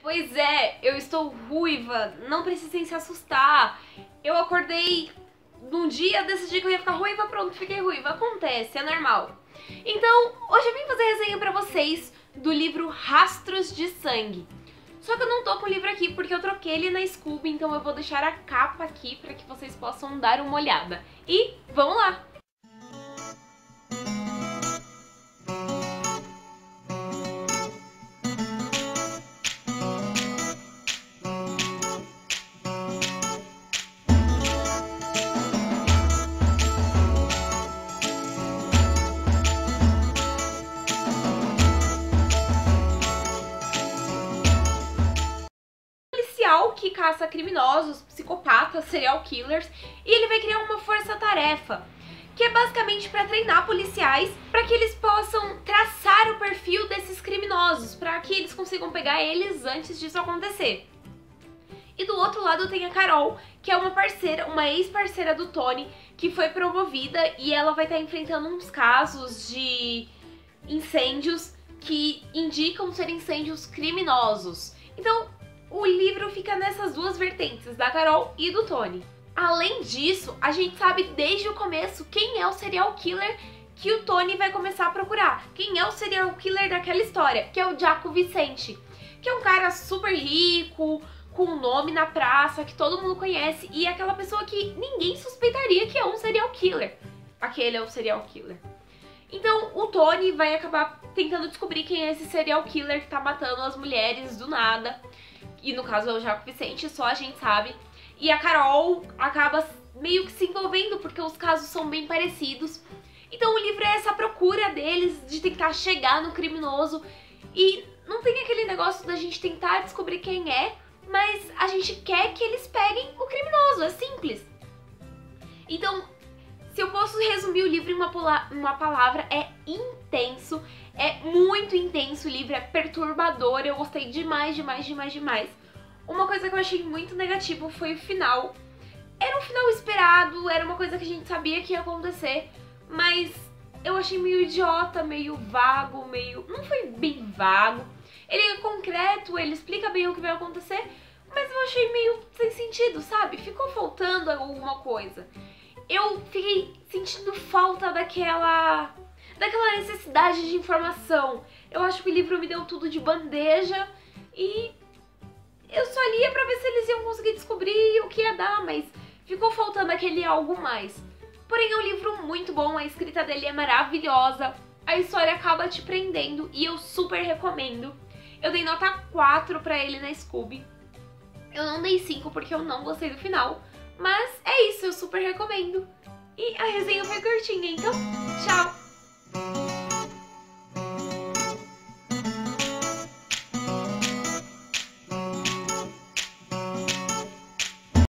Pois é, eu estou ruiva, não precisem se assustar. Eu acordei num dia, decidi que eu ia ficar ruiva, pronto, fiquei ruiva. Acontece, é normal. Então, hoje eu vim fazer resenha pra vocês do livro Rastros de Sangue. Só que eu não tô com o livro aqui porque eu troquei ele na Scooby, então eu vou deixar a capa aqui pra que vocês possam dar uma olhada. E vamos lá! Que caça criminosos, psicopatas, serial killers, e ele vai criar uma força-tarefa, que é basicamente para treinar policiais para que eles possam traçar o perfil desses criminosos, para que eles consigam pegar eles antes disso acontecer. E do outro lado tem a Carol, que é uma parceira, uma ex-parceira do Tony, que foi promovida e ela vai estar enfrentando uns casos de incêndios que indicam ser incêndios criminosos. Então, o livro fica nessas duas vertentes, da Carol e do Tony. Além disso, a gente sabe desde o começo quem é o serial killer que o Tony vai começar a procurar. Quem é o serial killer daquela história, que é o Jaco Vicente, que é um cara super rico, com nome na praça, que todo mundo conhece, e é aquela pessoa que ninguém suspeitaria que é um serial killer. Aquele é o serial killer. Então o Tony vai acabar tentando descobrir quem é esse serial killer que tá matando as mulheres do nada. E no caso é o Jaco Vicente, só a gente sabe. E a Carol acaba meio que se envolvendo porque os casos são bem parecidos. Então o livro é essa procura deles de tentar chegar no criminoso. E não tem aquele negócio da gente tentar descobrir quem é, mas a gente quer que eles peguem o criminoso, é simples. Então, se eu posso resumir o livro em uma palavra, é intenso. É muito intenso o livro, é perturbador, eu gostei demais, demais, demais, demais. Uma coisa que eu achei muito negativo foi o final. Era um final esperado, era uma coisa que a gente sabia que ia acontecer, mas eu achei meio idiota, meio vago, meio... não foi bem vago. Ele é concreto, ele explica bem o que vai acontecer, mas eu achei meio sem sentido, sabe? Ficou faltando alguma coisa. Eu fiquei sentindo falta daquela necessidade de informação. Eu acho que o livro me deu tudo de bandeja e eu só lia pra ver se eles iam conseguir descobrir o que ia dar, mas ficou faltando aquele algo mais. Porém, é um livro muito bom, a escrita dele é maravilhosa, a história acaba te prendendo e eu super recomendo. Eu dei nota 4 pra ele na Scooby. Eu não dei 5 porque eu não gostei do final, mas é isso, eu super recomendo. E a resenha foi curtinha, então tchau!